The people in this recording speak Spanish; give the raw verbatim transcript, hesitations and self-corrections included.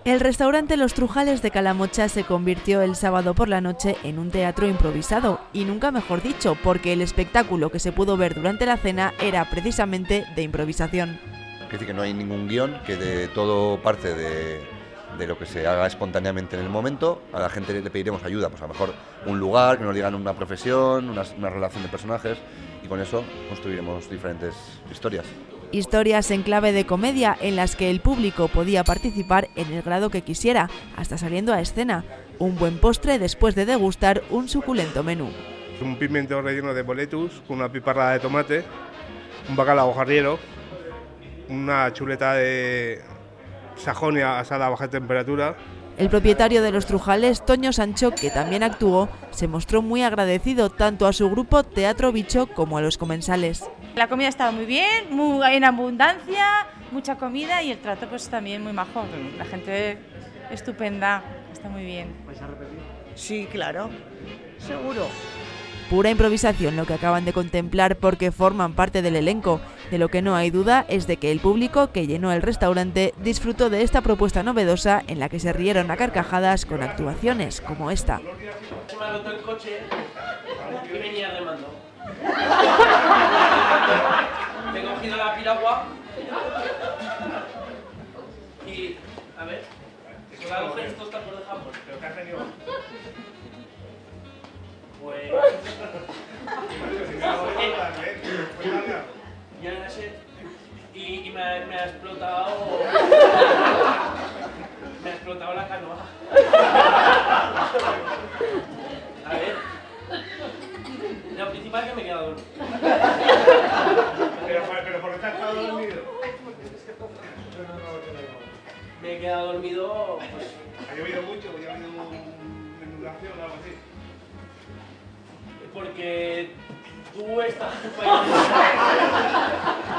El restaurante Los Trujales de Calamocha se convirtió el sábado por la noche en un teatro improvisado, y nunca mejor dicho, porque el espectáculo que se pudo ver durante la cena era precisamente de improvisación. Es decir, que no hay ningún guión, que de todo parte de, de lo que se haga espontáneamente en el momento. A la gente le pediremos ayuda, pues a lo mejor un lugar, que nos digan una profesión, una, una relación de personajes, y con eso construiremos diferentes historias. Historias en clave de comedia en las que el público podía participar en el grado que quisiera, hasta saliendo a escena. Un buen postre después de degustar un suculento menú. Un pimiento relleno de boletus con una piparrada de tomate, un bacalao jarriero, una chuleta de Sajonia asada a baja temperatura. El propietario de Los Trujales, Toño Sancho, que también actuó, se mostró muy agradecido tanto a su grupo Teatro Bicho como a los comensales. La comida estaba muy bien, muy en abundancia, mucha comida y el trato pues también muy majo. La gente estupenda, está muy bien. ¿Vais a repetir? Sí, claro, seguro. Pura improvisación lo que acaban de contemplar, porque forman parte del elenco. De lo que no hay duda es de que el público que llenó el restaurante disfrutó de esta propuesta novedosa en la que se rieron a carcajadas con actuaciones como esta. Se me ha roto el coche y venía remando. Me he cogido la piragua y, a ver, claro, esto está por de Japón. ¿Pero qué has tenido? Pues... Yo no sé, y, y me, ha, me ha explotado... Me ha explotado la canoa. A ver... Lo principal es que me he quedado dormido. Pero, pero ¿por qué te has quedado dormido? Me he quedado dormido, pues... ¿Ha llovido mucho? ¿Ya ha habido inundación o algo así? Porque tú estás...